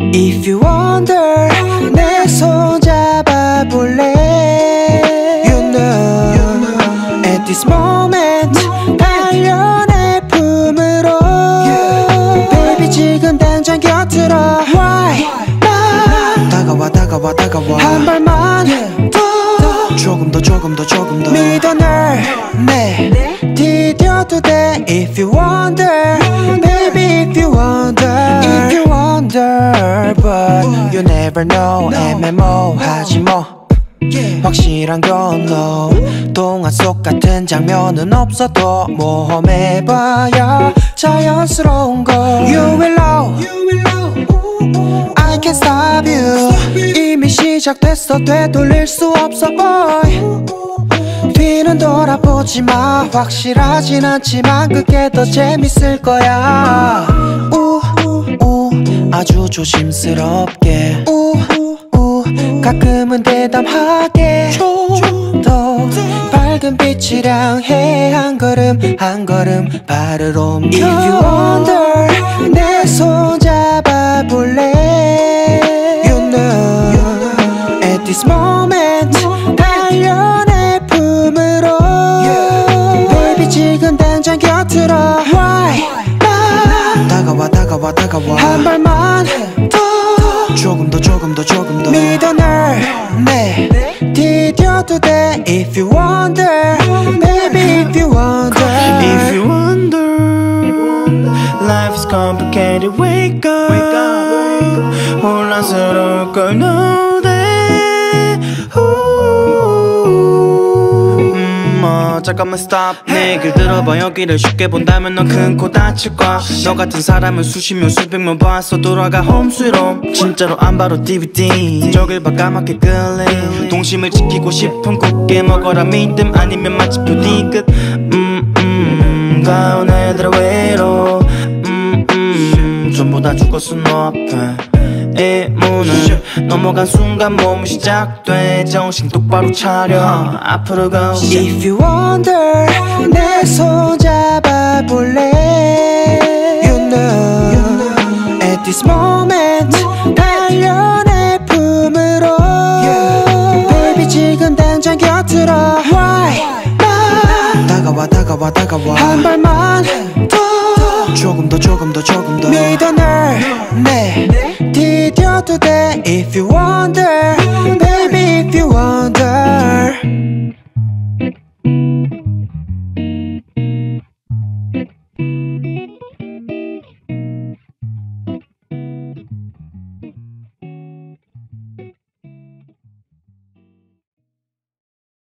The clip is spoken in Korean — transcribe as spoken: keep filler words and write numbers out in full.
If you wonder 내 손 잡아볼래 You know At this moment 달려 내 품으로 Baby 지금 당장 곁으로 Why 나 다가와 다가와 다가와 한 발만 더 조금 더 조금 더 조금 더 믿어 널 내 디뎌도 돼 If you wonder Baby if you wonder If you wonder But you never know 애매모하지 뭐 확실한 건 no 동화 속 같은 장면은 없어도 모험해봐야 자연스러운 거 You will know I can't stop you 이미 시작됐어 되돌릴 수 없어 boy 뒤는 돌아보지 마 확실하진 않지만 그게 더 재밌을 거야 우, 우, 아주 조심스럽게 우, 우, 가끔은 대담하게 좀 더 밝은 빛을 향해 한 걸음 한 걸음 발을 옮겨 If you wonder 내 손 잡아볼래 You know At this moment 달려 내 품으로 Baby 지금 당장 곁으로 Why 나 다가와 다가와 다가와 한 발만 더 조금 더 조금 더 조금 더 믿어 널 내 디뎌도 돼 If you wonder Baby if you wonder If you wonder Life is complicated Wake up, wake up, wake up. 혼란스러울 걸 know that 음, 어, 잠깐만 stop 내 얘길 들어봐 여기를 쉽게 본다면 넌 큰 코 다칠 거야 너 같은 사람을 수십 명 수백 명 봤어 돌아가 home sweet home 진짜로 안 봐도 디비디 저길 봐 까맣게 끌림 동심을 지키고 싶은 굳게 먹어라 믿음 아니면 마치 뷰티 끝 음, 음, 가온 애들의 외로 음, 음, 전부 다 죽었어 너 앞에 이 문을 넘어간 순간 몸이 시작돼 정신 똑바로 차려 앞으로 go If you wonder 내 손 잡아볼래 You know At this moment 달려 내 품으로 Baby 지금 당장 곁으로 Why 나 다가와 다가와 다가와 한 발만 더 조금 더 조금 더 조금 더 믿어 널 내 디뎌도 돼 If you wonder